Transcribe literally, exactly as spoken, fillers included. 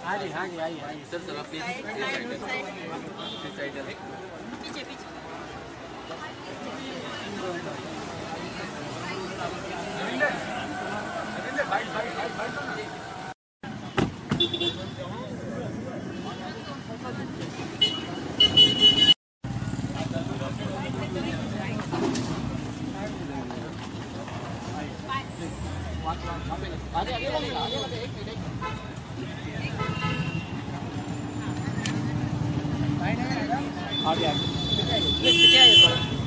आगे आगे आगे आगे सर सर प्लीज साइड पीछे पीछे फाइट फाइट फाइट फाइट आगे आगे आगे आगे एक मिनट आगे आगे